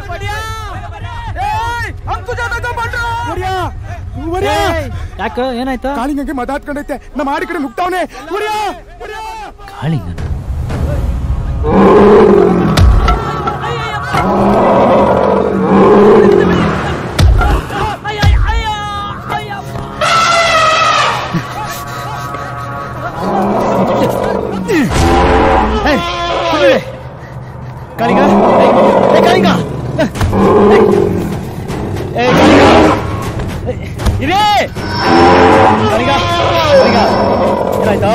ಯಾಕ ಏನಾಯ್ತು? ಕಾಳಿಂಗಂಗೆ ಮಾತಾಡ್ಕೊಂಡೈತೆ, ನಮ್ಮ ಆಡಿ ಕಡೆ ಮುಗ್ತಾವನೆ. ಕಾಳಿಂಗನ ಕಾಳಿಂಗ ಕಾಳಿಂಗ ಇರೇ ಕಾಳಿಂಗ ಕಾಳಿಂಗ ಏನಾಯ್ತಾ?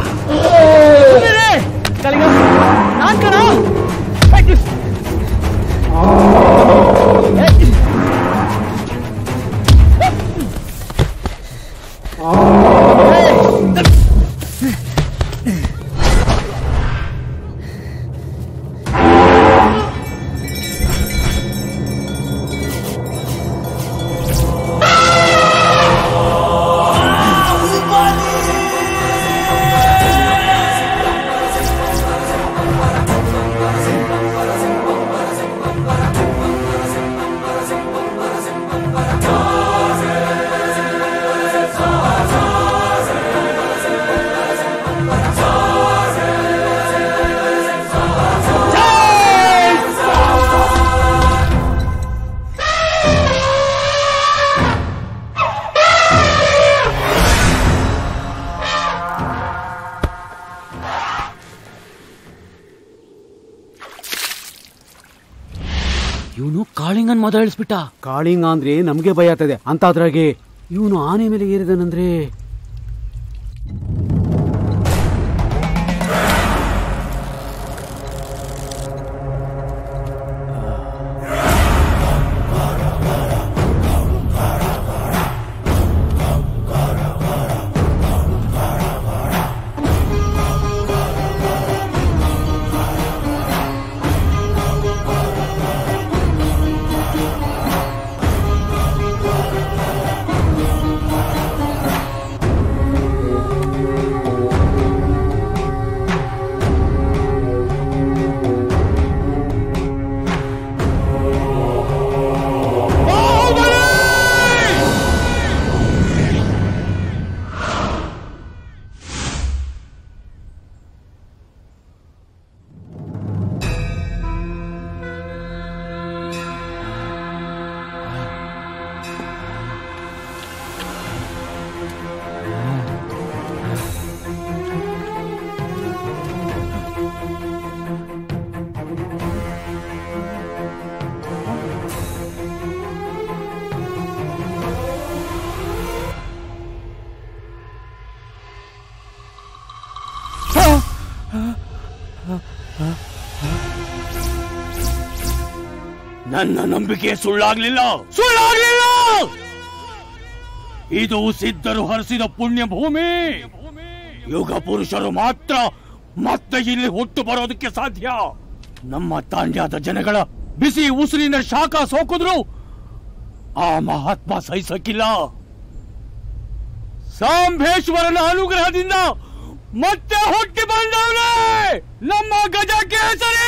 ಕಾಳಿಂಗ ನಾನ್ ಕಣ ಇವನು ಕಾಳಿಂಗನ್ ಮೊದಲು ಇಳಿಸ್ಬಿಟ್ಟ. ಕಾಳಿಂಗ ಅಂದ್ರೆ ನಮ್ಗೆ ಭಯ ಆಗ್ತದೆ ಅಂತ, ಅದ್ರಾಗೆ ಇವನು ಆನೆ ಮೇಲೆ ಏರಿದನಂದ್ರೆ ನನ್ನ ನಂಬಿಕೆ ಸುಳ್ಳಾಗ್ಲಿಲ್ಲ. ಇದು ಸಿದ್ಧರು ಹರಿಸಿದ ಪುಣ್ಯ ಭೂಮಿ. ಯುಗ ಪುರುಷರು ಮಾತ್ರ ಮತ್ತೆ ಇಲ್ಲಿ ಹುಟ್ಟು ಬರೋದಕ್ಕೆ ಸಾಧ್ಯ. ನಮ್ಮ ತಾಂಡ್ಯದ ಜನಗಳ ಬಿಸಿ ಉಸಿರಿನ ಶಾಖ ಸೋಕಿದ್ರು ಆ ಮಹಾತ್ಮ ಸಹಿಸಕ್ಕಿಲ್ಲ. ಸಾಂಬೇಶ್ವರನ ಅನುಗ್ರಹದಿಂದ ಮತ್ತೆ ಹುಟ್ಟಿ ಬಂದವನೇ ನಮ್ಮ ಗಜ ಕೇಸರಿ.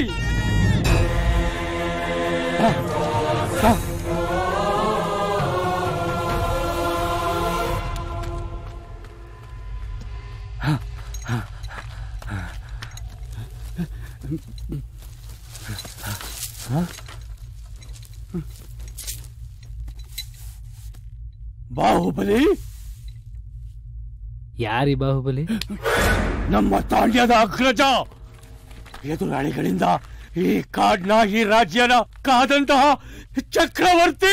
ಬಾಹುಬಲಿ? ಯಾರಿ ಬಾಹುಬಲಿ? ನಮ್ಮ ತಾಂಡ್ಯದ ಅಗ್ರಜ. ಎದುರಾಳಿಗಳಿಂದ ಈ ಕಾಡ್ನ ಈ ರಾಜ್ಯನ ಕಾದಂತಹ ಚಕ್ರವರ್ತಿ.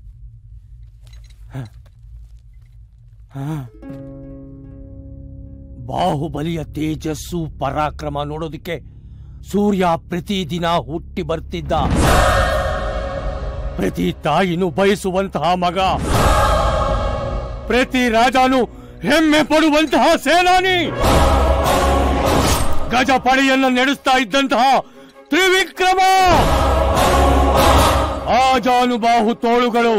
ಬಾಹುಬಲಿಯ ತೇಜಸ್ಸು ಪರಾಕ್ರಮ ನೋಡೋದಕ್ಕೆ ಸೂರ್ಯ ಪ್ರತಿದಿನ ಹುಟ್ಟಿ ಬರ್ತಿದ್ದ. ಪ್ರತಿ ತಾಯಿನೂ ಬಯಸುವಂತಹ ಮಗ, ಪ್ರತಿ ರಾಜನು ಹೆಮ್ಮೆ ಪಡುವಂತಹ ಸೇನಾನಿ, ಗಜಪಡೆಯನ್ನು ನಡೆಸ್ತಾ ಇದ್ದಂತಹ ತ್ರಿವಿಕ್ರಮ, ಆಜಾನುಬಾಹು ತೋಳುಗಳು,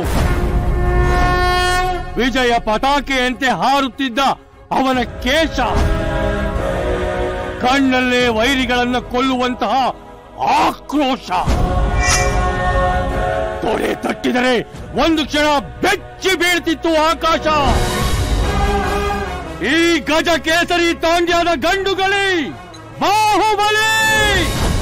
ವಿಜಯ ಪತಾಕೆಯಂತೆ ಹಾರುತ್ತಿದ್ದ ಅವನ ಕೇಶ, ಕಣ್ಣಲ್ಲೇ ವೈರಿಗಳನ್ನು ಕೊಲ್ಲುವಂತಹ ಆಕ್ರೋಶ, ಮುಟ್ಟಿದರೆ ಒಂದು ಕ್ಷಣ ಬೆಚ್ಚಿ ಬೀಳ್ತಿತ್ತು ಆಕಾಶ. ಈ ಗಜ ಕೇಸರಿ ತಾಂಡ್ಯದ ಗಂಡುಗಳಿ ಬಾಹುಬಲಿ.